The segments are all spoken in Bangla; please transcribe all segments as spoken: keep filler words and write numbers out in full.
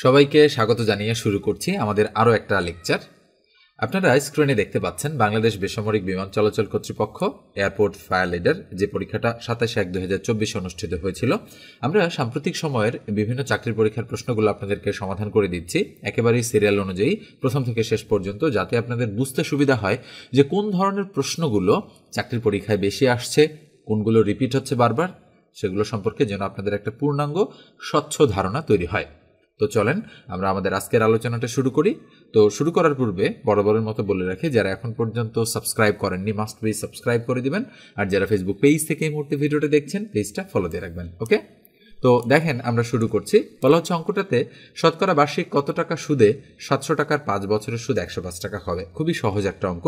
সবাইকে স্বাগত জানিয়ে শুরু করছি আমাদের আরও একটা লেকচার। আপনারা স্ক্রিনে দেখতে পাচ্ছেন বাংলাদেশ বেসামরিক বিমান চলাচল কর্তৃপক্ষ এয়ারপোর্ট ফায়ার লিডার যে পরীক্ষাটা সাতাশে এক দুই হাজার চব্বিশে অনুষ্ঠিত হয়েছিল। আমরা সাম্প্রতিক সময়ের বিভিন্ন চাকরির পরীক্ষার প্রশ্নগুলো আপনাদেরকে সমাধান করে দিচ্ছি একেবারেই সিরিয়াল অনুযায়ী প্রথম থেকে শেষ পর্যন্ত, যাতে আপনাদের বুঝতে সুবিধা হয় যে কোন ধরনের প্রশ্নগুলো চাকরির পরীক্ষায় বেশি আসছে, কোনগুলো রিপিট হচ্ছে বারবার, সেগুলো সম্পর্কে যেন আপনাদের একটা পূর্ণাঙ্গ স্বচ্ছ ধারণা তৈরি হয়। তো চলেন আমরা আমাদের আজকের আলোচনাটা শুরু করি। তো শুরু করার পূর্বে বরাবরের মতো বলে রাখি, যারা এখন পর্যন্ত সাবস্ক্রাইব করেননি মাস্ট বি সাবস্ক্রাইব করে দিবেন, আর যারা ফেসবুক পেজ থেকে এই মুহূর্তে ভিডিওটা দেখছেন পেজটা ফলো দিয়ে রাখবেন। ওকে, তো দেখেন আমরা শুরু করছি। বলা হচ্ছে অঙ্কটাতে শতকরা বার্ষিক কত টাকা সুদে সাতশো টাকার পাঁচ বছরের সুদ একশো পাঁচ টাকা হবে। খুবই সহজ একটা অঙ্ক।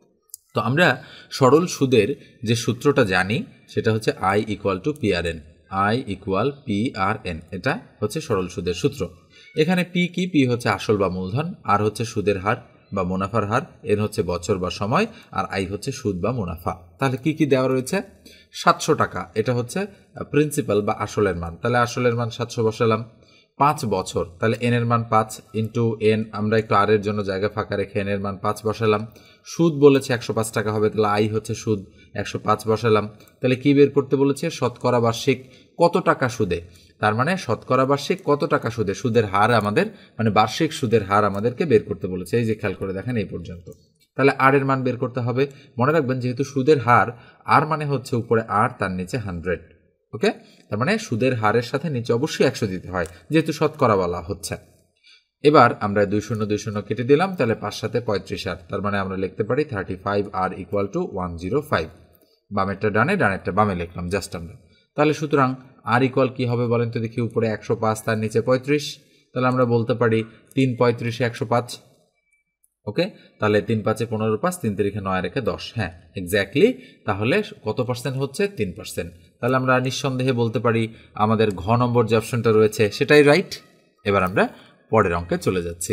তো আমরা সরল সুদের যে সূত্রটা জানি সেটা হচ্ছে I equal to P R N. I equal P R N, এটা হচ্ছে সরল সুদের সূত্র। এখানে পি কি? পি হচ্ছে আসল বা মূলধন, আর হচ্ছে সুদের হার বা মুনাফার হার, এন হচ্ছে বছর বা সময়, আর আই হচ্ছে সুদ বা মুনাফা। তাহলে কি কি দেওয়া রয়েছে? সাতশো টাকা, এটা হচ্ছে প্রিন্সিপাল বা আসলের মান, তাহলে আসলের মান সাতশো বসালাম। পাঁচ বছর, তাহলে এন এর মান পাঁচ ইন্টু এন, আমরা একটু আর এর জন্য জায়গা ফাঁকা রেখে এন এর মান পাঁচ বসালাম। সুদ বলেছে একশো পাঁচ টাকা হবে, তাহলে আই হচ্ছে সুদ, একশো পাঁচ বসালাম। তাহলে কি বের করতে বলেছে? শতকরা বার্ষিক কত টাকা সুদে, তার মানে শতকরা বার্ষিক কত টাকা সুদে, সুদের হার আমাদের মানে বার্ষিক সুদের হার আমাদেরকে বের করতে বলেছে। এই যে খেয়াল করে দেখেন এই পর্যন্ত। তাহলে আর এর মান বের করতে হবে। মনে রাখবেন যেহেতু সুদের হার, আর মানে হচ্ছে উপরে আর, তার নিচে হান্ড্রেড। ওকে, তার মানে সুদের হারের সাথে নিচে অবশ্যই একশো দিতে হয় যেহেতু শতকরা বলা হচ্ছে। এবার আমরা দুই শূন্য দুই শূন্য কেটে দিলাম, তাহলে পাঁচ সাথে পঁয়ত্রিশ আর, তার মানে আমরা লিখতে পারি thirty five R equal to one zero five. বামেরটা ডানে, ডানেরটা বামে লিখলাম জাস্ট আমরা। তাহলে সুতরাং আর ইকুয়াল কি হবে বলেন তো দেখি? উপরে একশো পাঁচ, তার নিচে পঁয়ত্রিশ, তাহলে আমরা বলতে পারি তিন পঁয়ত্রিশে একশো পাঁচ। ওকে, তাহলে তিন পাঁচে পনেরো, পাঁচ, তিন তারিখে নয় রেখে দশ। হ্যাঁ এক্স্যাক্টলি, তাহলে কত পার্সেন্ট হচ্ছে? তিন পার্সেন্ট। তাহলে আমরা নিঃসন্দেহে বলতে পারি আমাদের ঘ নম্বর যে অপশনটা রয়েছে সেটাই রাইট। এবার আমরা পরের অঙ্কে চলে যাচ্ছি।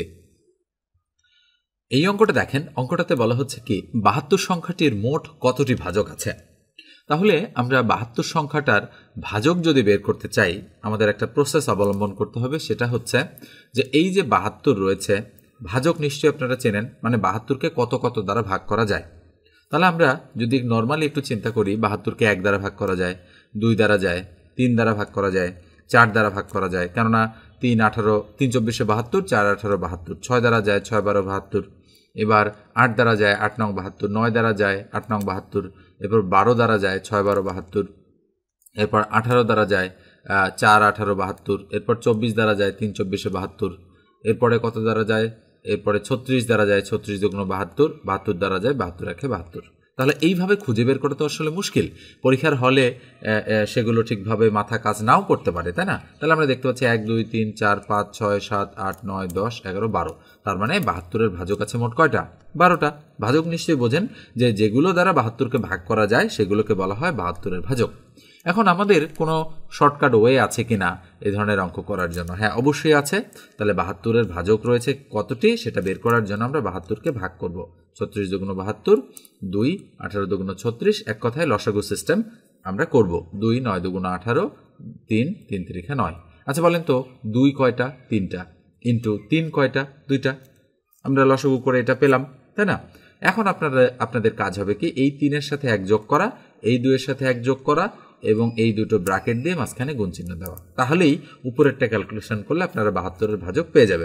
এই অঙ্কটা দেখেন, অঙ্কটাতে বলা হচ্ছে কি বাহাত্তর সংখ্যাটির মোট কতটি ভাজক আছে। তাহলে আমরা বাহাত্তর সংখ্যাটার ভাজক যদি বের করতে চাই, আমাদের একটা প্রসেস অবলম্বন করতে হবে। সেটা হচ্ছে যে এই যে বাহাত্তর রয়েছে, ভাজক নিশ্চয়ই আপনারা চেনেন, মানে বাহাত্তরকে কত কত দ্বারা ভাগ করা যায়। তাহলে আমরা যদি নর্মালি একটু চিন্তা করি, বাহাত্তরকে এক দ্বারা ভাগ করা যায়, দুই দ্বারা যায়, তিন দ্বারা ভাগ করা যায়, চার দ্বারা ভাগ করা যায়, কেননা তিন আঠারো, তিন চব্বিশে বাহাত্তর, চার আঠারো বাহাত্তর, ছয় দ্বারা যায়, ছয় বারো বাহাত্তর। এবার আট দ্বারা যায়, আট নং বাহাত্তর, নয় দ্বারা যায়, আট নং বাহাত্তর, এরপর বারো দ্বারা যায়, ছয় বারো বাহাত্তর, এরপর আঠারো দ্বারা যায়, চার আঠারো বাহাত্তর, এরপর চব্বিশ দ্বারা যায়, তিন চব্বিশে বাহাত্তর, এরপরে কত দ্বারা যায়? এরপরে ছত্রিশ দ্বারা যায়, ছত্রিশ দুগুণ বাহাত্তর, বাহাত্তর দ্বারা যায়, বাহাত্তর একে বাহাত্তর। তাহলে এইভাবে খুঁজে বের করা তো আসলে মুশকিল, পরীক্ষার হলে সেগুলো ঠিকভাবে মাথা কাজ নাও করতে পারে, তাই না? তাহলে আমরা দেখতে পাচ্ছি এক দুই তিন চার পাঁচ ছয় সাত আট নয় দশ এগারো বারো, তার মানে বাহাত্তরের ভাজক আছে মোট কয়টা? বারোটা। ভাজক নিশ্চয়ই বোঝেন যে যেগুলো দ্বারা বাহাত্তরকে ভাগ করা যায় সেগুলোকে বলা হয় বাহাত্তরের ভাজক। এখন আমাদের কোনো শর্টকাট ওয়ে আছে কিনা এই ধরনের অঙ্ক করার জন্য? হ্যাঁ অবশ্যই আছে। তাহলে বাহাত্তরের ভাজক রয়েছে কতটি সেটা বের করার জন্য আমরা বাহাত্তরকে ভাগ করব। ছত্রিশ দুগুণ বাহাত্তর, দুই, আঠারো দুগুণ ছত্রিশ, এক কথায় লসাগু সিস্টেম আমরা করব। দুই, নয় দুগুণ আঠারো, তিন, তিন তিরিখে নয়। আচ্ছা বলেন তো দুই কয়টা? তিনটা, ইন্টু তিন কয়টা? দুইটা। আমরা লসাগু করে এটা পেলাম, তাই না? এখন আপনারা আপনাদের কাজ হবে কি, এই তিনের সাথে এক যোগ করা, এই দুইয়ের সাথে এক যোগ করা এবং এই দুটো ব্র্যাকেট দিয়ে মাঝখানে গুণ চিহ্ন দেওয়া। তাহলেই উপরেরটা ক্যালকুলেশন করলে আপনারা বাহাত্তরের ভাজক পেয়ে যাবেন।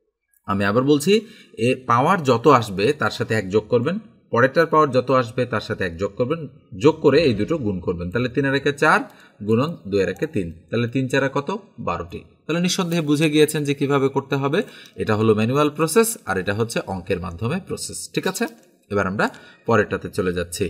আমি আবার বলছি, এ পাওয়ার যত আসবে তার সাথে এক যোগ করবেন, পরেরটার পাওয়ার যত আসবে তার সাথে এক যোগ করবেন, যোগ করে এই দুটো গুণ করবেন। তাহলে তিনের একে চার গুণন দুইয়ের একে তিন, তাহলে তিন চারা কত? বারোটি। তাহলে নিঃসন্দেহে বুঝে গিয়েছেন যে কিভাবে করতে হবে। এটা হলো ম্যানুয়াল প্রসেস, আর এটা হচ্ছে অঙ্কের মাধ্যমে প্রসেস। ঠিক আছে, এবার আমরা পরেরটাতে চলে যাচ্ছি।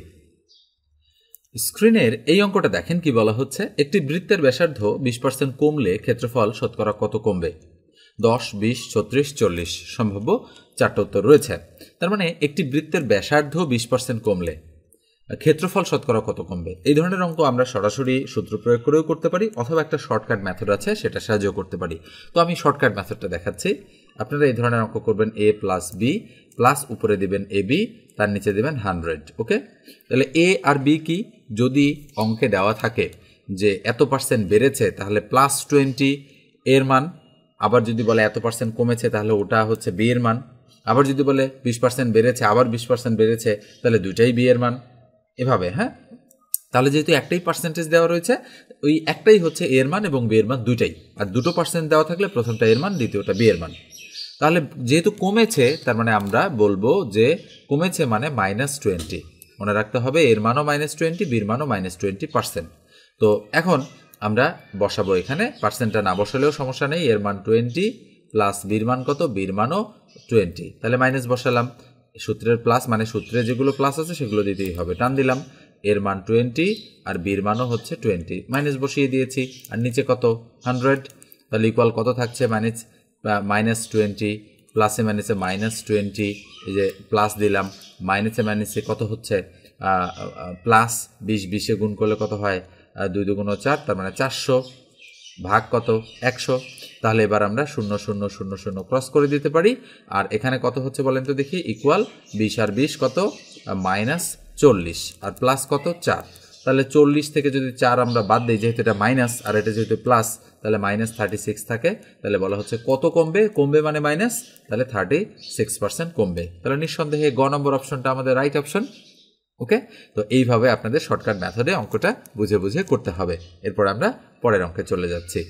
স্ক্রিনের এই অঙ্কটা দেখেন কি বলা হচ্ছে, একটি বৃত্তের ব্যাসার্ধ বিশ পার্সেন্ট কমলে ক্ষেত্রফল শতকরা কত কমবে? দশ, বিশ, ছত্রিশ, চল্লিশ, সম্ভাব্য চারটা উত্তর রয়েছে। তার মানে একটি বৃত্তের ব্যাসার্ধ বিশ পার্সেন্ট কমলে ক্ষেত্রফল শতকরা কত কমবে। এই ধরনের অঙ্ক আমরা সরাসরি সূত্র প্রয়োগ করেও করতে পারি, অথবা একটা শর্টকাট মেথড আছে সেটা সাহায্য করতে পারি। তো আমি শর্টকাট মেথডটা দেখাচ্ছি। আপনারা এই ধরনের অঙ্ক করবেন, এ প্লাস বি প্লাস উপরে দিবেন এ বি, তার নিচে দিবেন হান্ড্রেড। ওকে, তাহলে এ আর বি কি? যদি অঙ্কে দেওয়া থাকে যে এত পার্সেন্ট বেড়েছে, তাহলে প্লাস টোয়েন্টি এর মান আবার যদি বলে এত পার্সেন্ট কমেছে তাহলে ওটা হচ্ছে বি এর মান, আবার যদি বলে বিশ পার্সেন্ট বেড়েছে আবার বিশ পার্সেন্ট বেড়েছে তাহলে দুটাই বি এর মান, এভাবে। হ্যাঁ, তাহলে যেহেতু একটাই পার্সেন্টেজ দেওয়া রয়েছে, ওই একটাই হচ্ছে এর মান এবং বি এর মান দুটাই, আর দুটো পার্সেন্ট দেওয়া থাকলে প্রথমটা এর মান দ্বিতীয়টা বি এর মান। তাহলে যেহেতু কমেছে তার মানে আমরা বলবো যে কমেছে মানে মাইনাস টোয়েন্টি, মনে রাখতে হবে এর মানও মাইনাস টোয়েন্টি বির মানও মাইনাস টোয়েন্টি পার্সেন্ট। তো এখন আমরা বসাবো এখানে, পার্সেন্টটা না বসালেও সমস্যা নেই, এর মান টোয়েন্টি প্লাস বির মান কত, বির মানও টোয়েন্টি, তাহলে মাইনাস বসালাম, সূত্রের প্লাস মানে সূত্রে যেগুলো প্লাস আছে সেগুলো দিতেই হবে, টান দিলাম, এর মান টোয়েন্টি আর বির মানও হচ্ছে টোয়েন্টি, মাইনাস বসিয়ে দিয়েছি, আর নিচে কত হান্ড্রেড, তাহলে ইকুয়াল কত থাকছে মাইনাস মাইনাস টোয়েন্টি, প্লাসে মাইনাসে মাইনাস টোয়েন্টি, এই যে প্লাস দিলাম, মাইনাসে মাইনাসে কত হচ্ছে প্লাস বিশ, বিশে গুণ করলে কত হয় দুই দুগুণ চার, তার মানে চারশো, ভাগ কত একশো, তাহলে এবার আমরা শূন্য শূন্য শূন্য শূন্য ক্রস করে দিতে পারি। আর এখানে কত হচ্ছে বলেন তো দেখি, ইকুয়াল বিশ আর বিশ কত মাইনাস চল্লিশ, আর প্লাস কত চার, তাহলে চল্লিশ থেকে যদি চার আমরা বাদ দিই, যেহেতু এটা মাইনাস আর এটা যেহেতু প্লাস, তাহলে মাইনাস থার্টি সিক্স থাকে, তাহলে বলা হচ্ছে কত কমবে, কমবে মানে মাইনাস, তাহলে থার্টি সিক্স পার্সেন্ট কমবে, তাহলে নিঃসন্দেহে গ নম্বর অপশনটা আমাদের রাইট অপশন। ওকে, তো এইভাবে আপনাদের শর্টকাট মেথডে অঙ্কটা বুঝে বুঝে করতে হবে। এরপর আমরা পরের অঙ্কে চলে যাচ্ছি।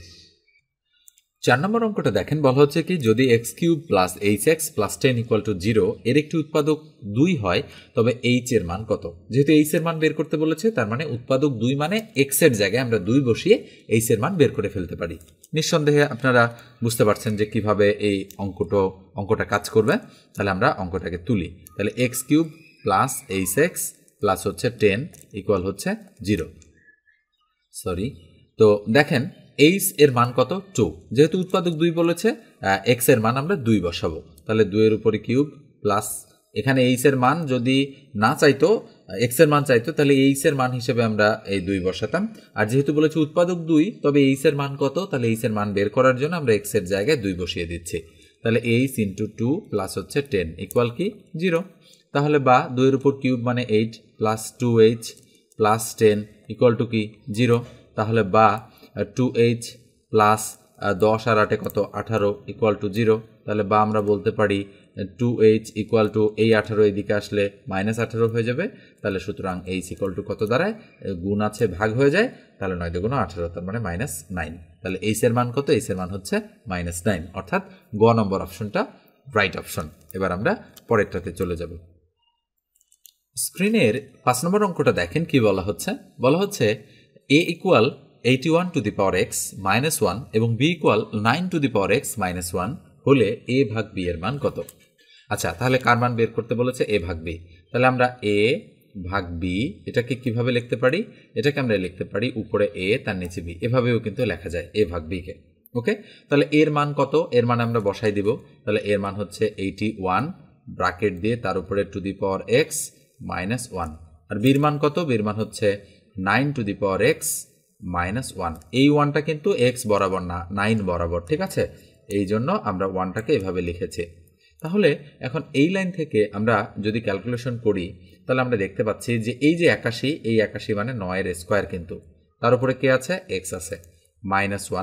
চার নম্বর অঙ্কটা দেখেন, বলা হচ্ছে কি যদি x cube plus h x plus ten equal to zero এর একটি উৎপাদক দুই হয় তবে এইচ এর মান কত। যেহেতু এইচ এর মান বের করতে বলেছে তার মানে উৎপাদক দুই মানে এক্স এর জায়গায় আমরা দুই বসিয়ে এইচ এর মান বের করে ফেলতে পারি। নিঃসন্দেহে আপনারা বুঝতে পারছেন যে কিভাবে এই অঙ্কটা অঙ্কটা কাজ করবে। তাহলে আমরা অঙ্কটাকে তুলি, তাহলে x cube plus h x plus হচ্ছে টেন ইকুয়াল হচ্ছে জিরো। সরি, তো দেখেন এইচ এর মান কত টু, যেহেতু উৎপাদক দুই বলেছে এক্স এর মান আমরা দুই বসাবো, তাহলে দুইয়ের উপরে কিউব প্লাস, এখানে এইচ এর মান যদি না চাইতো এক্স এর মান চাইতো তাহলে এইচ এর মান হিসেবে আমরা এই দুই বসাতাম, আর যেহেতু বলেছে উৎপাদক দুই তবে এইচ এর মান কত, তাহলে এইচ এর মান বের করার জন্য আমরা এক্স এর জায়গায় দুই বসিয়ে দিচ্ছি, তাহলে এইচ ইন্টু টু প্লাস হচ্ছে টেন ইকুয়াল কি জিরো, তাহলে বা দুইয়ের উপর কিউব মানে eight plus two h plus ten equal to কি জিরো, তাহলে বা টু এইচ প্লাস দশ আর আটে কত আঠারো ইকুয়াল টু জিরো, তাহলে বা আমরা বলতে পারি টু এইচ ইকুয়াল টু এই আঠারো এদিকে আসলে মাইনাস আঠারো হয়ে যাবে, তাহলে সুতরাং এইচ ইকুয়াল টু কত দাঁড়ায়, গুণ আছে ভাগ হয়ে যায়, তাহলে নয় দুগুণ আঠারো, তার মানে মাইনাস নাইন, তাহলে এইচ এর মান কত, এইচ এর মান হচ্ছে মাইনাস নাইন, অর্থাৎ গ নম্বর অপশনটা রাইট অপশন। এবার আমরা পরেরটাতে চলে যাব। স্ক্রিনের পাঁচ নম্বর অঙ্কটা দেখেন কি বলা হচ্ছে, বলা হচ্ছে a equal eighty one to the power x minus one এবং b equal nine to the power x minus one হলে এ ভাগ বি এর মান কত। আচ্ছা, তাহলে কার মান বের করতে বলেছে, এ ভাগ বি, তাহলে আমরা এ ভাগ বি এটাকে কিভাবে লিখতে পারি, এটাকে আমরা লিখতে পারি উপরে এ তার নিচে বি, এভাবেও কিন্তু লেখা যায় এ ভাগ বি কে। ওকে, তাহলে এর মান কত, এর মান আমরা বসাই দিব, তাহলে এর মান হচ্ছে এইটি ওয়ান ব্রাকেট দিয়ে তার উপরে to the power x minus one, আর বির মান কত, বির মান হচ্ছে nine to the power x minus one, এই ওয়ানটা কিন্তু এক্স বরাবর না নাইন বরাবর, ঠিক আছে, এই জন্য আমরা ওয়ানটাকে এভাবে লিখেছি। তাহলে এখন এই লাইন থেকে আমরা যদি ক্যালকুলেশন করি তাহলে আমরা দেখতে পাচ্ছি যে এই যে একাশি, এই একাশি মানে নয়ের স্কোয়ার, কিন্তু তার উপরে কে আছে, এক্স আছে মাইনাস ওয়ান,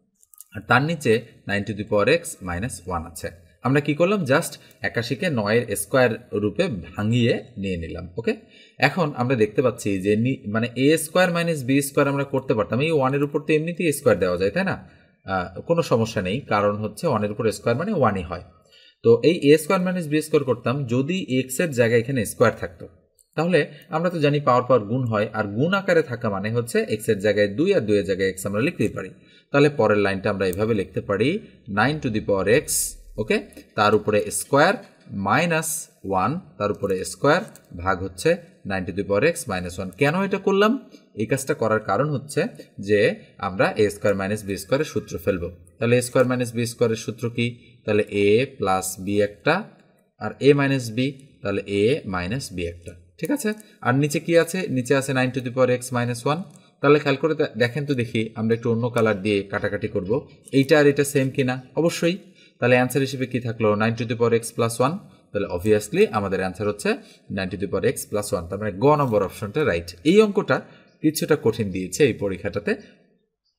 আর তার নিচে nine to the power x minus one আছে। আমরা কি করলাম, জাস্ট একাশিকে নয়ের স্কোয়ার রূপে ভাঙিয়ে নিয়ে নিলাম। ওকে, এখন আমরা দেখতে পাচ্ছি যে মানে a square minus b square আমরা করতে পারতাম, এই ওয়ানের উপর তো এমনিতেই স্কোয়ার দেওয়া যায়, তাই না, কোনো সমস্যা নেই, কারণ হচ্ছে ওয়ানের উপর স্কোয়ার মানে ওয়ানই হয়। তো এই a square minus b square করতাম যদি এক্স এর জায়গায় এখানে স্কোয়ার থাকতো, তাহলে আমরা তো জানি পাওয়ার পাওয়ার গুণ হয়, আর গুণ আকারে থাকা মানে হচ্ছে এক্স এর জায়গায় দুই আর দুই এর জায়গায় এক্স আমরা লিখতেই পারি। তাহলে পরের লাইনটা আমরা এইভাবে লিখতে পারি nine to the power x, okay, তার উপরে স্কোয়ার মাইনাস ওয়ান তার উপরে স্কোয়ার ভাগ হচ্ছে nine to the power x minus one. কেন এটা করলাম, এই কাজটা করার কারণ হচ্ছে যে আমরা এ স্কোয়ার মাইনাস বি স্কোয়ারের সূত্র ফেলবো। তাহলে এ স্কোয়ার মাইনাস বি স্কোয়ারের সূত্র কি, তাহলে এ প্লাস বি একটা আর এ মাইনাস বি, তাহলে এ মাইনাস বি একটা, ঠিক আছে। আর নিচে কি আছে, নিচে আছে nine to the power x minus one. তাহলে খেয়াল করে দেখেন তো দেখি, আমরা একটু অন্য কালার দিয়ে কাটাকাটি করব, এইটা আর এটা সেম কিনা, অবশ্যই। তাহলে অ্যান্সার হিসেবে কি থাকলো, nine to the power x plus one, তাহলে অবভিয়াসলি আমাদের অ্যান্সার হচ্ছে nine to the power x plus one, তার মানে গ নম্বর অপশনটা রাইট। এই অঙ্কটা কিছুটা কঠিন দিয়েছে এই পরীক্ষাটাতে,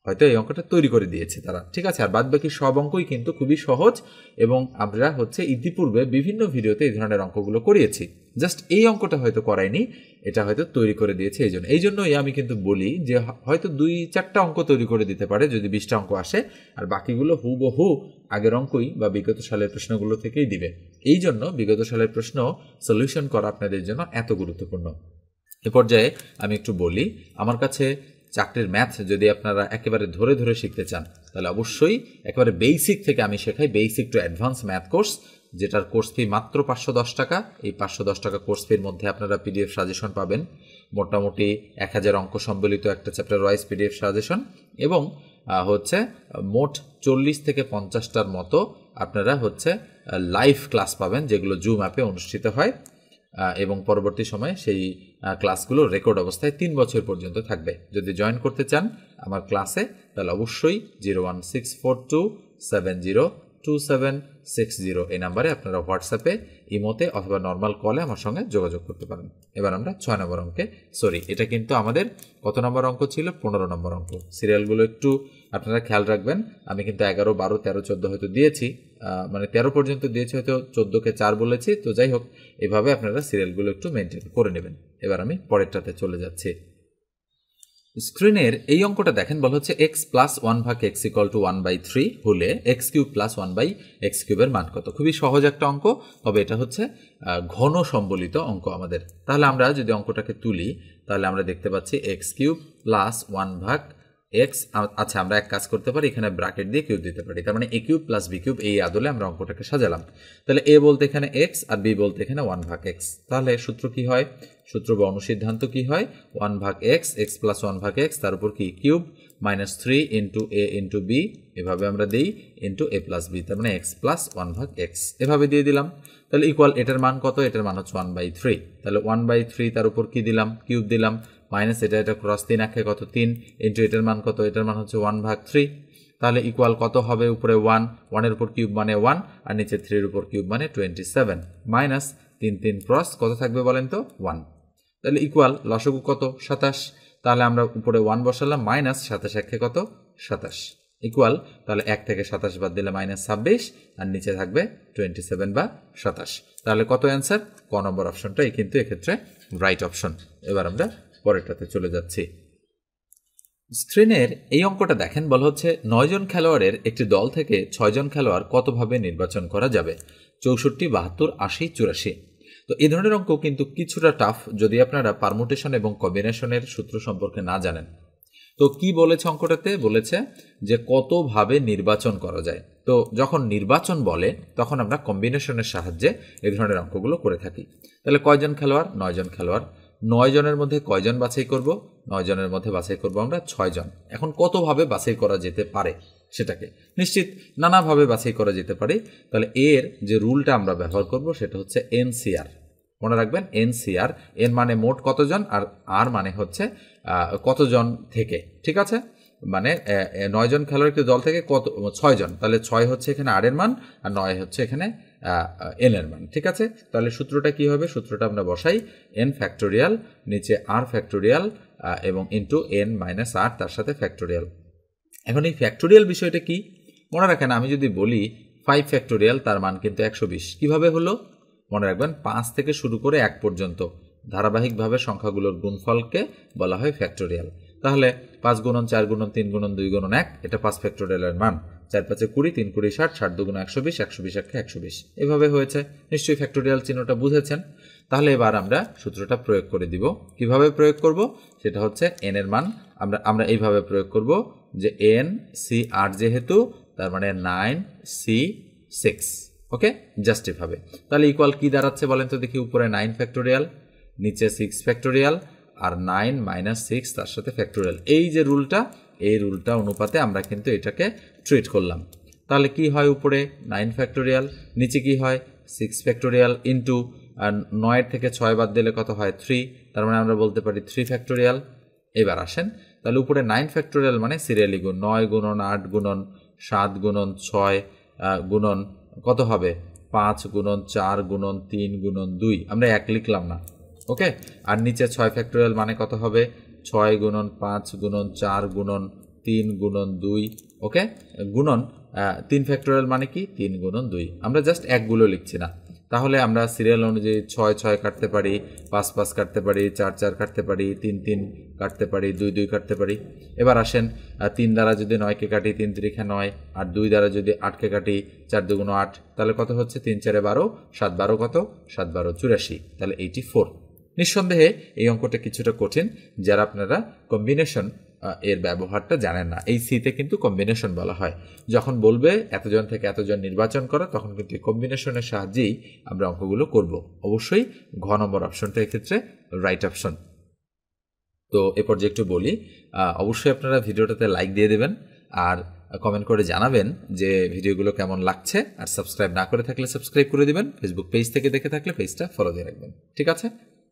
হয়তো এই অঙ্কটা তৈরি করে দিয়েছে তারা, ঠিক আছে। আর বাদ বাকি সব অঙ্কই কিন্তু খুবই সহজ, এবং আমরা হচ্ছে ইতিপূর্বে বিভিন্ন ভিডিওতে এই ধরনের অঙ্কগুলো করিয়েছি। জাস্ট এই অঙ্কটা হয়তো করাইনি, এটা হয়তো তৈরি করে দিয়েছে এই জন্য। এই জন্যই আমি কিন্তু বলি যে হয়তো দুই চারটা অঙ্ক তৈরি করে দিতে পারে যদি বিশটা অঙ্ক আসে, আর বাকিগুলো হুবহু আগের অঙ্কই বা বিগত সালের প্রশ্নগুলো থেকেই দিবে। এই জন্য বিগত সালের প্রশ্ন সলিউশন করা আপনাদের জন্য এত গুরুত্বপূর্ণ। এ পর্যায়ে আমি একটু বলি, আমার কাছে চাকরির ম্যাথ যদি আপনারা একেবারে ধরে ধরে শিখতে চান তাহলে অবশ্যই একেবারে বেসিক থেকে আমি শেখাই, basic to advance math course, যেটার কোর্স ফি মাত্র পাঁচশো দশ টাকা। এই পাঁচশো দশ টাকা কোর্স ফির মধ্যে আপনারা পিডিএফ সাজেশন পাবেন, মোটামুটি এক হাজার অঙ্ক সম্বলিত একটা চ্যাপ্টার ওয়াইজ পিডিএফ সাজেশন, এবং হচ্ছে মোট চল্লিশ থেকে পঞ্চাশটার মতো আপনারা হচ্ছে লাইভ ক্লাস পাবেন, যেগুলো জুম অ্যাপে অনুষ্ঠিত হয়, এবং পরবর্তী সময়ে সেই ক্লাসগুলো রেকর্ড অবস্থায় তিন বছর পর্যন্ত থাকবে। যদি জয়েন করতে চান আমার ক্লাসে তাহলে অবশ্যই zero one six four two seven zero two seven six zero এই নাম্বারে আপনারা হোয়াটসঅ্যাপে, ইমোতে অথবা নর্মাল কলে আমার সঙ্গে যোগাযোগ করতে পারেন। এবার আমরা ছয় নম্বর অঙ্কে, সরি এটা কিন্তু আমাদের কত নম্বর অঙ্ক ছিল, পনেরো নম্বর অঙ্ক। সিরিয়ালগুলো একটু আপনারা খেয়াল রাখবেন, আমি কিন্তু এগারো বারো তেরো চোদ্দো হয়তো দিয়েছি, মানে তেরো পর্যন্ত দিয়েছি, হয়তো চোদ্দোকে চার বলেছি, তো যাই হোক এভাবে আপনারা সিরিয়ালগুলো একটু মেনটেন করে নেবেন। এবার আমি পরেরটাতে চলে যাচ্ছি। স্ক্রিনের এই অঙ্কটা দেখেন, বলা হচ্ছে এক্স প্লাস ওয়ান ভাগ x equal to one by three হলে x cube plus one by x কিউবের মান কত। খুবই সহজ একটা অঙ্ক, তবে এটা হচ্ছে ঘন সম্বলিত অঙ্ক আমাদের। তাহলে আমরা যদি অঙ্কটাকে তুলি তাহলে আমরা দেখতে পাচ্ছি এক্স কিউব প্লাস ওয়ান ভাগ এক্স। আচ্ছা, আমরা এক কাজ করতে পারি, এখানে ব্র্যাকেট দিয়ে কিউব দিতে পারি, তার মানে a cube plus b cube, এই আদলে আমরা অঙ্কটাকে সাজালাম। তাহলে এ বলতে এখানে এক্স আর বি বলতে এখানে ওয়ান ভাগ এক্স। তাহলে সূত্র কি হয়, সূত্র বা অনুসিদ্ধান্ত কি হয়, ওয়ান ভাগ এক্স, এক্স প্লাস ওয়ান ভাগ এক্স, তার উপর কি cube minus three into a into b, এভাবে আমরা দিই ইন্টু এ প্লাস বি, তার মানে এক্স প্লাস ওয়ান ভাগ এক্স এভাবে দিয়ে দিলাম। তাহলে ইকুয়াল এটার মান কত, এটার মান হচ্ছে ওয়ান বাই থ্রি। তাহলে ওয়ান বাই থ্রি তার উপর কি দিলাম, কিউব দিলাম, মাইনাস এটা এটা ক্রস তিন আঁকে কত তিন, ইন্টু এটার মান কত, এটার মান হচ্ছে ওয়ান ভাগ থ্রি। তাহলে ইকুয়াল কত হবে, উপরে ওয়ান, ওয়ানের উপর কিউব মানে ওয়ান, আর নিচে থ্রির উপর কিউব মানে টোয়েন্টি সেভেন, মাইনাস তিন তিন ক্রস কত থাকবে বলেন তো, ওয়ান। তাহলে ইকুয়াল লসাগু কত, সাতাশ। তাহলে আমরা উপরে ওয়ান বসালাম, মাইনাস সাতাশ একে কত, সাতাশ, ইকুয়াল তাহলে এক থেকে সাতাশ বাদ দিলে মাইনাস ছাব্বিশ, আর নিচে থাকবে টোয়েন্টি সেভেন বা সাতাশ। তাহলে কত অ্যান্সার, ক নম্বর অপশনটাই কিন্তু এক্ষেত্রে রাইট অপশন। এবার আমরা পরেরটাতে চলে যাচ্ছি। স্ক্রিনের এই অঙ্কটা দেখেন, বলা হচ্ছে নয় জন খেলোয়াড়ের একটি দল থেকে ছয় জন খেলোয়াড় কতভাবে নির্বাচন করা যাবে, চৌষট্টি, বাহাত্তর, আশি, চুরাশি। তো এই ধরনের অঙ্ক কিন্তু কিছুটা টাফ যদি আপনারা পারমুটেশন এবং কম্বিনেশনের সূত্র সম্পর্কে না জানেন। তো কি বলেছে অঙ্কটাতে, বলেছে যে কতভাবে নির্বাচন করা যায়। তো যখন নির্বাচন বলে তখন আমরা কম্বিনেশনের সাহায্যে এই ধরনের অঙ্কগুলো করে থাকি। তাহলে কয়জন খেলোয়াড়, নয় জন খেলোয়াড়, নয় জনের মধ্যে কয়জন বাছাই করব, নয় জনের মধ্যে বাছাই করব আমরা ছয় জন। এখন কতভাবে বাছাই করা যেতে পারে সেটাকে নিশ্চিত নানাভাবে বাছাই করা যেতে পারে। তাহলে এর যে রুলটা আমরা ব্যবহার করব সেটা হচ্ছে এনসিআর। মনে রাখবেন এনসিআর, এন মানে মোট কতজন, আর আর মানে হচ্ছে কতজন থেকে, ঠিক আছে। মানে নয় জন খেলোয়াড় একটি দল থেকে কত, ছয় জন, তাহলে ছয় হচ্ছে এখানে আর এর মান, আর নয় হচ্ছে এখানে এন এর মান, ঠিক আছে। তাহলে সূত্রটা কি হবে, সূত্রটা আমরা বসাই, এন ফ্যাক্টোরিয়াল, নিচে আর ফ্যাক্টোরিয়াল, এবং ইন্টু এন মাইনাস আর, তার সাথে ফ্যাক্টোরিয়াল। এখন এই ফ্যাক্টোরিয়াল বিষয়টা কি মনে রাখেন, আমি যদি বলি ফাইভ ফ্যাক্টোরিয়াল, তার মান কিন্তু একশো বিশ। কীভাবে হলো মনে রাখবেন, পাঁচ থেকে শুরু করে এক পর্যন্ত ধারাবাহিকভাবে সংখ্যাগুলোর গুণফলকে বলা হয় ফ্যাক্টোরিয়াল। তাহলে পাঁচ গুণন চার গুণন তিন গুণন দুই গুণন এক, এটা পাঁচ ফ্যাক্টোরিয়ালের মান। চার পাঁচে কুড়ি, তিন কুড়ি ষাট, ষাট দুগুণ একশো বিশ, একশো বিশ একে একশো বিশ, এভাবে হয়েছে। নিশ্চয়ই ফ্যাক্টোরিয়াল চিহ্নটা বুঝেছেন। তাহলে এবার আমরা সূত্রটা প্রয়োগ করে দিব। কিভাবে প্রয়োগ করব সেটা হচ্ছে এন এর মান আমরা আমরা এইভাবে প্রয়োগ করব যে এন সি আট যেহেতু, তার মানে nine C six, okay, just এভাবে। তাহলে ইকুয়াল কি দাঁড়াচ্ছে বলেন তো দেখি, উপরে নাইন ফ্যাক্টোরিয়াল, নিচে সিক্স ফ্যাক্টোরিয়াল, আর নাইন মাইনাস সিক্স তার সাথে ফ্যাক্টোরিয়াল। এই যে রুলটা, এই রুলটা অনুপাতে আমরা কিন্তু এটাকে ট্রিট করলাম। তাহলে কি হয়, উপরে নাইন ফ্যাক্টোরিয়াল, নিচে কি হয় সিক্স ফ্যাক্টোরিয়াল, ইন্টু নয়ের থেকে ছয় বাদ দিলে কত হয় থ্রি, তার মানে আমরা বলতে পারি থ্রি ফ্যাক্টোরিয়াল। এবার আসেন, তাহলে উপরে নাইন ফ্যাক্টোরিয়াল মানে সিরিয়ালি গুণ, নয় গুণন আট গুণন সাত গুণন ছয় গুণন কত হবে, পাঁচ গুণন চার গুণন তিন গুণন দুই, আমরা এক লিখলাম না, ওকে। আর নিচে ছয় ফ্যাক্টোরিয়াল মানে কত হবে, ছয় গুণন পাঁচ গুণন চার গুণন তিন গুণন দুই, ওকে, গুণন তিন ফ্যাক্টোরিয়াল মানে কি তিন গুণন দুই, আমরা জাস্ট একগুলো লিখছি না। তাহলে আমরা সিরিয়াল অনুযায়ী ছয় ছয় কাটতে পারি, পাঁচ পাঁচ কাটতে পারি, চার চার কাটতে পারি, তিন তিন কাটতে পারি, দুই দুই কাটতে পারি। এবার আসেন তিন দ্বারা যদি নয়কে কাটি, তিন ত্রিখা নয়, আর দুই দ্বারা যদি আটকে কাটি, চার দুগুণ আট, তাহলে কত হচ্ছে তিন চারে বারো, সাত বারো কত, সাত বারো চুরাশি, তাহলে এইটি ফোর। নিঃসন্দেহে এই অঙ্কটা কিছুটা কঠিন যারা আপনারা কম্বিনেশন এর ব্যবহারটা জানেন না। এই সিতে কিন্তু কম্বিনেশন বলা হয়, যখন বলবে এতজন থেকে এতজন নির্বাচন করা, তখন কিন্তু এই কম্বিনেশনের সাহায্যেই আমরা অঙ্কগুলো করব। অবশ্যই ঘ নম্বর অপশনটা এক্ষেত্রে রাইট অপশন। তো এ পর্যায়ে একটু বলি, অবশ্যই আপনারা ভিডিওটাতে লাইক দিয়ে দেবেন আর কমেন্ট করে জানাবেন যে ভিডিওগুলো কেমন লাগছে, আর সাবস্ক্রাইব না করে থাকলে সাবস্ক্রাইব করে দিবেন, ফেসবুক পেজ থেকে দেখে থাকলে পেজটা ফলো দিয়ে রাখবেন, ঠিক আছে।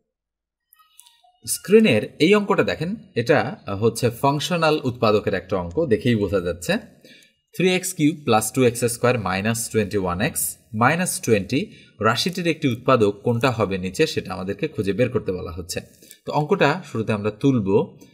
স্ক্রিনের এই অঙ্কটা দেখেন, এটা হচ্ছে ফাংশনাল উৎপাদকের একটা অঙ্ক, দেখেই বোঝা যাচ্ছে। Three x cube plus two x square minus twenty one x minus twenty রাশিটির একটি উৎপাদক কোনটা হবে নিচে সেটা আমাদেরকে খুঁজে বের করতে বলা হচ্ছে। তো অঙ্কটা শুরুতে আমরা তুলব।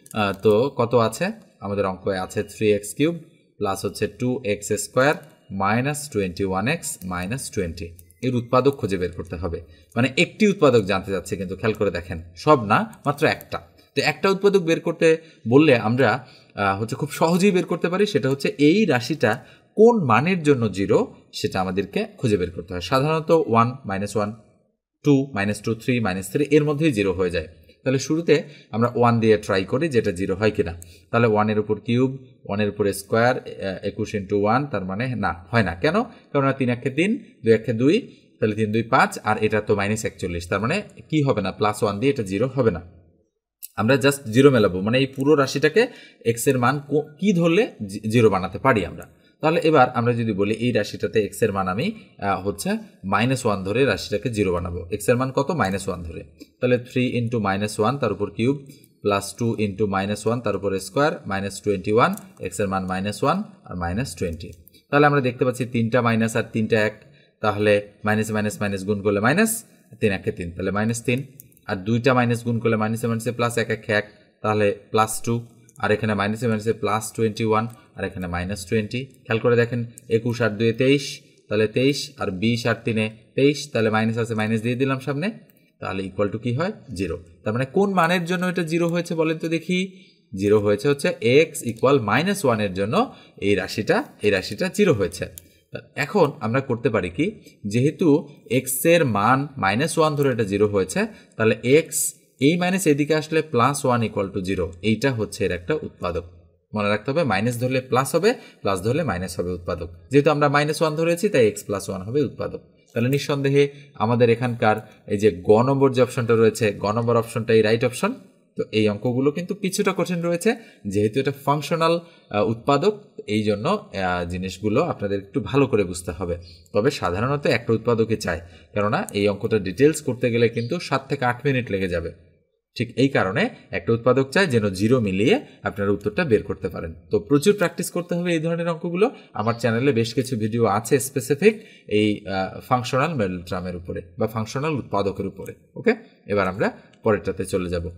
তো কত আছে আমাদের অঙ্কে আছে থ্রি এক্স কিউব প্লাস হচ্ছে two x square minus twenty one x minus twenty, এর উৎপাদক খুঁজে বের করতে হবে। মানে একটি উৎপাদক জানতে যাচ্ছে, কিন্তু খেয়াল করে দেখেন সব না, মাত্র একটা। তো একটা উৎপাদক বের করতে বললে আমরা হচ্ছে খুব সহজেই বের করতে পারি, সেটা হচ্ছে এই রাশিটা কোন মানের জন্য জিরো সেটা আমাদেরকে খুঁজে বের করতে হয়। সাধারণত one minus one, two minus two, three minus three এর মধ্যেই জিরো হয়ে যায়। তাহলে শুরুতে আমরা ওয়ান দিয়ে ট্রাই করি যেটা জিরো হয় কিনা। তাহলে ওয়ানের উপর কিউব, ওয়ানের উপর স্কোয়ার, একুশ ইন্টু ওয়ান, তার মানে না, হয় না। কেন? কারণ তিন একে তিন, দুই একে দুই, তাহলে তিন দুই পাঁচ, আর এটা তো মাইনাস একচল্লিশ, তার মানে কি হবে না, প্লাস ওয়ান দিয়ে এটা জিরো হবে না। আমরা জাস্ট জিরো মেলাবো, মানে এই পুরো রাশিটাকে এক্স এর মান কি ধরলে জিরো বানাতে পারি আমরা। তাহলে এবার আমরা যদি বলি এই রাশিটাতে এক্স এর মান আমি হচ্ছে মাইনাস ওয়ান ধরে রাশিটাকে জিরো বানাবো। এক্স এর মান কত? মাইনাস ওয়ান ধরে। তাহলে থ্রি ইন্টু মাইনাস ওয়ান তার উপর cube plus two into minus one তার উপর square minus twenty one, x এর মান মাইনাস ওয়ান আর মাইনাস টোয়েন্টি। তাহলে আমরা দেখতে পাচ্ছি তিনটা মাইনাস আর তিনটা এক, তাহলে মাইনাস মাইনাস মাইনাস গুণ করলে মাইনাস, তিন একে তিন, তাহলে মাইনাস তিন, আর দুইটা মাইনাস গুণ করলে মাইনাসে মাইনাসে প্লাস, এক এক এক, তাহলে প্লাস টু, আর এখানে মাইনাসে মাইনাসে প্লাস টোয়েন্টি ওয়ান, আর এখানে মাইনাস টোয়েন্টি। খেয়াল করে দেখেন একুশ আর দুয়ে তেইশ, তাহলে তেইশ, আর বিশ আর তিনে তেইশ, তাহলে মাইনাস আছে মাইনাস দিয়ে দিলাম সামনে, তাহলে ইকুয়াল টু কি হয়? জিরো। তার মানে কোন মানের জন্য এটা জিরো হয়েছে বলেন তো দেখি? জিরো হয়েছে হচ্ছে এক্স ইকুয়াল মাইনাস ওয়ানের জন্য এই রাশিটা এই রাশিটা জিরো হয়েছে। এখন আমরা করতে পারি কি, যেহেতু এক্স এর মান মাইনাস ওয়ান ধরে এটা জিরো হয়েছে, তাহলে এক্স এই মাইনাস এদিকে আসলে plus one equal to zero, এইটা হচ্ছে এর একটা উৎপাদক। মনে রাখতে হবে মাইনাস ধরলে প্লাস হবে, প্লাস ধরলে মাইনাস হবে উৎপাদক। যেহেতু আমরা মাইনাস ওয়ান ধরেছি তাই এক্স প্লাস ওয়ান হবে উৎপাদক। তাহলে নিঃসন্দেহে আমাদের এখানকার এই যে গ নম্বর যে অপশনটা রয়েছে, গ নম্বর অপশনটাই রাইট অপশন। তো এই অঙ্কগুলো কিন্তু কিছুটা কঠিন রয়েছে, যেহেতু এটা ফাংশনাল উৎপাদক, এই জন্য জিনিসগুলো আপনাদের একটু ভালো করে বুঝতে হবে। তবে সাধারণত একটা উৎপাদকই চাই, কেননা এই অঙ্কটা ডিটেলস করতে গেলে কিন্তু সাত থেকে আট মিনিট লেগে যাবে। ঠিক এই কারণে একটা উৎপাদক চাই যেন জিরো মিলিয়ে আপনারা উত্তরটা বের করতে পারেন। তো প্রচুর প্র্যাকটিস করতে হবে এই ধরনের অঙ্কগুলো। আমার চ্যানেলে বেশ কিছু ভিডিও আছে স্পেসিফিক এই ফাংশনাল মেলট্রামের উপরে বা ফাংশনাল উৎপাদকের উপরে। ওকে, এবার আমরা পরেরটাতে চলে যাব।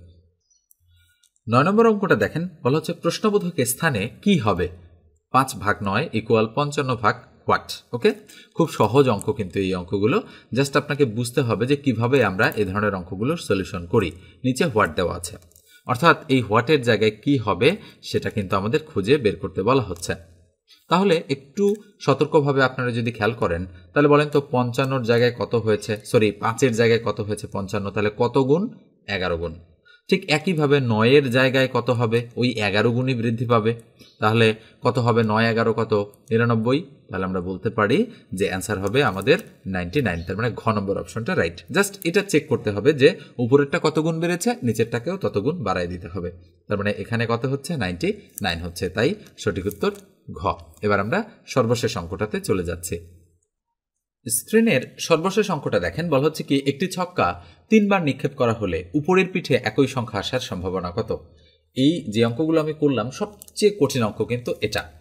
নয় নম্বর অঙ্কটা দেখেন, বলা হচ্ছে প্রশ্নবোধক স্থানে কি হবে? পাঁচ ভাগ নয় ইকুয়াল পঞ্চান্ন ভাগ হোয়াট। ওকে, খুব সহজ অঙ্ক কিন্তু এই অঙ্কগুলো, জাস্ট আপনাকে বুঝতে হবে যে কিভাবে আমরা এই ধরনের অঙ্কগুলোর সলিউশন করি। নিচে হোয়াট দেওয়া আছে, অর্থাৎ এই হোয়াটের জায়গায় কি হবে সেটা কিন্তু আমাদের খুঁজে বের করতে বলা হচ্ছে। তাহলে একটু সতর্কভাবে আপনারা যদি খেয়াল করেন, তাহলে বলেন তো পঞ্চান্নর জায়গায় কত হয়েছে, সরি পাঁচের জায়গায় কত হয়েছে পঞ্চান্ন, তাহলে কত গুণ? এগারো গুণ। ঠিক একইভাবে নয়ের জায়গায় কত হবে? ওই এগারো গুণই বৃদ্ধি পাবে। তাহলে কত হবে? নয় এগারো কত? নিরানব্বই। তাহলে আমরা বলতে পারি যে অ্যান্সার হবে আমাদের নাইনটি নাইন। তার মানে ঘ নম্বর অপশনটা রাইট। জাস্ট এটা চেক করতে হবে যে উপরেরটা কত গুণ বেড়েছে, নিচেরটাকেও তত গুণ বাড়াই দিতে হবে। তার মানে এখানে কত হচ্ছে? নাইনটি নাইন হচ্ছে, তাই সঠিক উত্তর ঘ। এবার আমরা সর্বশেষ অঙ্কটাতে চলে যাচ্ছি। স্ক্রিনের সর্বশেষ অঙ্কটা দেখেন, বলা হচ্ছে কি একটি ছক্কা তিনবার নিক্ষেপ করা হলে উপরের পিঠে একই সংখ্যা আসার সম্ভাবনা কত? এই যে অঙ্কগুলো আমি করলাম সবচেয়ে কঠিন অঙ্ক কিন্তু এটা।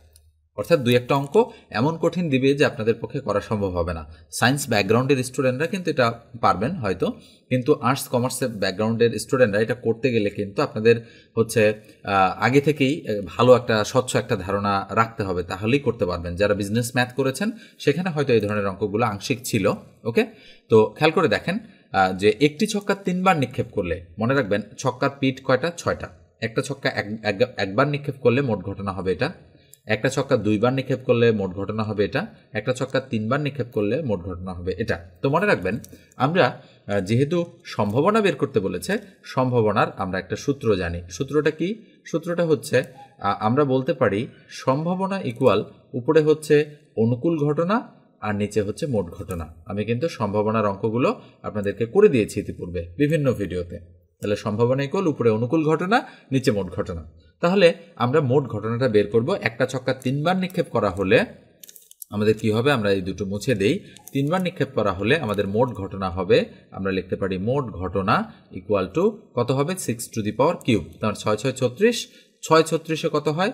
অর্থাৎ দুই একটা অঙ্ক এমন কঠিন দিবে যে আপনাদের পক্ষে করা সম্ভব হবে না। সায়েন্স ব্যাকগ্রাউন্ডের স্টুডেন্টরা কিন্তু এটা পারবেন হয়তো, কিন্তু আর্টস কমার্সের ব্যাকগ্রাউন্ডের স্টুডেন্টরা এটা করতে গেলে কিন্তু আপনাদের হচ্ছে আগে থেকেই ভালো একটা স্বচ্ছ একটা ধারণা রাখতে হবে, তাহলেই করতে পারবেন। যারা বিজনেস ম্যাথ করেছেন সেখানে হয়তো এই ধরনের অঙ্কগুলো আংশিক ছিল। ওকে, তো খেয়াল করে দেখেন যে একটি ছক্কা তিনবার নিক্ষেপ করলে, মনে রাখবেন ছক্কার পিঠ কয়টা? ছয়টা। একটা ছক্কা একবার নিক্ষেপ করলে মোট ঘটনা হবে এটা, একটা ছক্কা দুইবার নিক্ষেপ করলে মোট ঘটনা হবে এটা, একটা ছক্কা তিনবার নিক্ষেপ করলে মোট ঘটনা হবে এটা। তো মনে রাখবেন, আমরা যেহেতু সম্ভাবনা বের করতে বলেছে, সম্ভাবনার আমরা একটা সূত্র জানি। সূত্রটা কি? সূত্রটা হচ্ছে আমরা বলতে পারি সম্ভাবনা ইকুয়াল উপরে হচ্ছে অনুকূল ঘটনা আর নিচে হচ্ছে মোট ঘটনা। আমি কিন্তু সম্ভাবনার অঙ্কগুলো আপনাদেরকে করে দিয়েছি ইতিপূর্বে বিভিন্ন ভিডিওতে। তাহলে সম্ভাবনা ইকুয়াল উপরে অনুকূল ঘটনা, নিচে মোট ঘটনা। তাহলে আমরা মোট ঘটনাটা বের করব। একটা ছক্কা তিনবার নিক্ষেপ করা হলে আমাদের কি হবে? আমরা এই দুটো মুছে দেই। তিনবার নিক্ষেপ করা হলে আমাদের মোট ঘটনা হবে, আমরা লিখতে পারি মোট ঘটনা ইকুয়াল টু কত হবে? Six to the power cube. তার ছয় ছয় ছত্রিশ, ছয় ছত্রিশে কত হয়?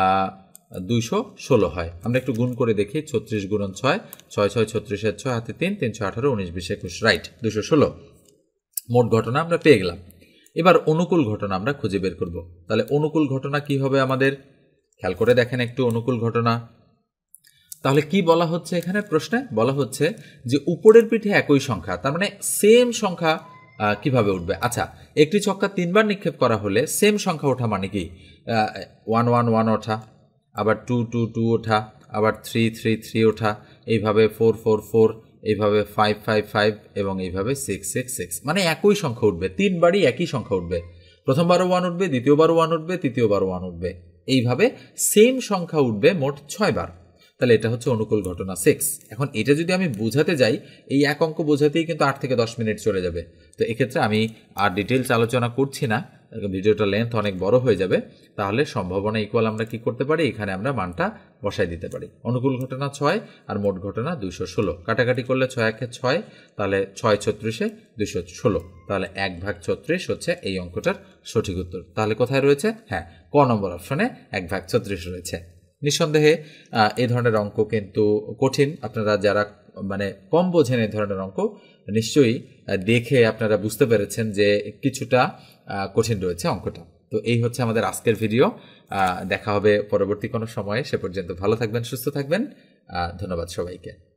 দুইশো ষোলো হয়। আমরা একটু গুণ করে দেখি। ছত্রিশ গুণন ছয়, ছয় ছয় ছত্রিশের ছয় হাতে তিন, তিনশো আঠারো, উনিশ বিশ একুশ, রাইট, দুশো ষোলো। মোট ঘটনা আমরা পেয়ে গেলাম। এবার অনুকূল ঘটনা আমরা খুঁজে বের করব। তাহলে অনুকূল ঘটনা কি হবে আমাদের? খেয়াল করে দেখেন একটু অনুকূল ঘটনা। তাহলে কি বলা হচ্ছে এখানে প্রশ্নে? বলা হচ্ছে যে উপরের পিঠে একই সংখ্যা, তার মানে সেম সংখ্যা কিভাবে উঠবে? আচ্ছা, একটি ছক্কা তিনবার নিক্ষেপ করা হলে সেম সংখ্যা ওঠা মানে কি? ওয়ান ওয়ান ওয়ান ওঠা, আবার টু টু টু ওঠা, আবার থ্রি থ্রি থ্রি ওঠা, এইভাবে ফোর ফোর ফোর, এইভাবে ফাইভ ফাইভ ফাইভ এবং এইভাবে সিক্স সিক্স সিক্স, মানে একই সংখ্যা উঠবে। তিনবারই একই সংখ্যা উঠবে। প্রথমবারও ওয়ান উঠবে, দ্বিতীয়বারও ওয়ান উঠবে, তৃতীয়বারও ওয়ান উঠবে, এইভাবে সেম সংখ্যা উঠবে মোট ছয়বার। তাহলে এটা হচ্ছে অনুকূল ঘটনা সিক্স। এখন এটা যদি আমি বোঝাতে যাই, এই এক অঙ্ক বোঝাতেই কিন্তু আট থেকে দশ মিনিট চলে যাবে। তো এক্ষেত্রে আমি আর ডিটেলস আলোচনা করছি না, ভিডিওটা লেন্থ অনেক বড় হয়ে যাবে। তাহলে সম্ভাবনা ইকুয়াল আমরা কি করতে পারি? এখানে আমরা মানটা বসাই দিতে পারি। অনুকূল ঘটনা ছয় আর মোট ঘটনা দুইশো ষোলো। কাটাকাটি করলে ছয় একে ছয়, তাহলে ছয় ছত্রিশে দুইশো ষোলো, তাহলে এক ভাগ ছত্রিশ হচ্ছে এই অঙ্কটার সঠিক উত্তর। তাহলে কোথায় রয়েছে? হ্যাঁ, ক নম্বর অপশনে এক ভাগ ছত্রিশ রয়েছে। নিঃসন্দেহে এই ধরনের অঙ্ক কিন্তু কঠিন। আপনারা যারা মানে কম বোঝেন এই ধরনের অঙ্ক, নিশ্চয়ই দেখে আপনারা বুঝতে পেরেছেন যে কিছুটা কঠিন রয়েছে অঙ্কটা। তো এই হচ্ছে আমাদের আজকের ভিডিও। দেখা হবে পরবর্তী কোনো সময়ে। সে পর্যন্ত ভালো থাকবেন, সুস্থ থাকবেন। ধন্যবাদ সবাইকে।